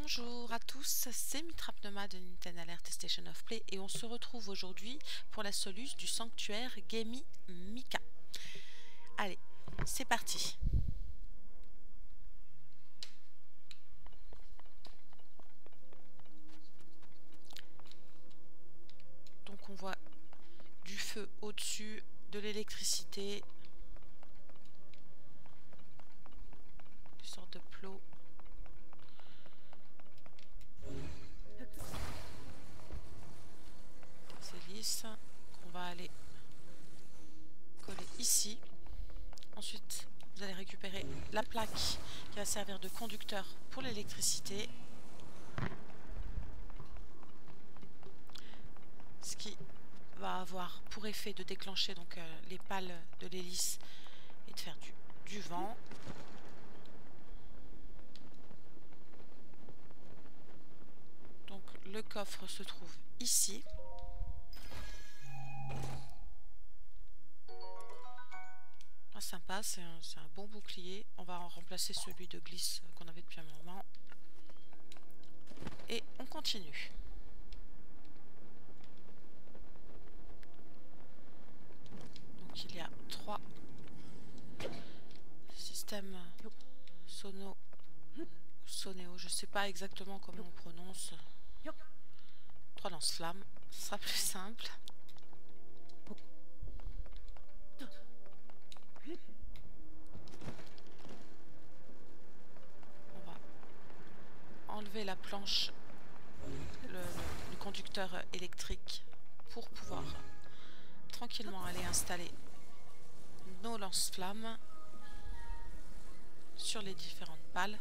Bonjour à tous, c'est Mitrapnoma de Nintendo Alert Station of Play et on se retrouve aujourd'hui pour la soluce du sanctuaire Gemi Mika. Allez, c'est parti. Donc on voit du feu au-dessus, de l'électricité, une sorte de plot. Des hélices qu'on va aller coller ici. Ensuite, vous allez récupérer la plaque qui va servir de conducteur pour l'électricité. Ce qui va avoir pour effet de déclencher donc les pales de l'hélice et de faire du vent. Donc le coffre se trouve ici. Ah, sympa, c'est un bon bouclier. On va en remplacer celui de glisse qu'on avait depuis un moment. Et on continue. Donc il y a 3 systèmes Sonéo, je sais pas exactement comment on prononce. 3 lance-flammes, ce sera plus simple. On va enlever la planche, le conducteur électrique pour pouvoir tranquillement aller installer nos lance-flammes sur les différentes pales.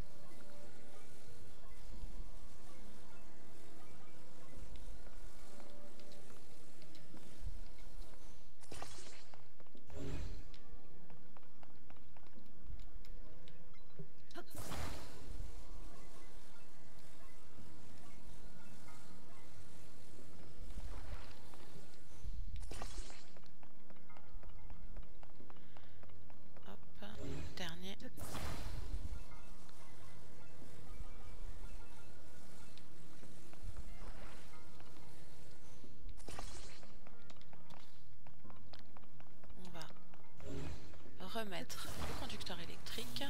Remettre le conducteur électrique.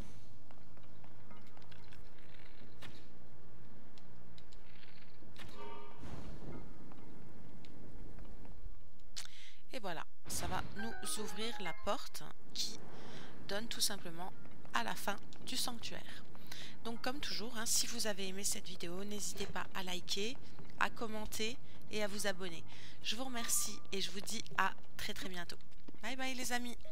Et voilà, ça va nous ouvrir la porte qui donne tout simplement à la fin du sanctuaire. Donc comme toujours, hein, si vous avez aimé cette vidéo, n'hésitez pas à liker, à commenter et à vous abonner. Je vous remercie et je vous dis à très bientôt. Bye bye les amis.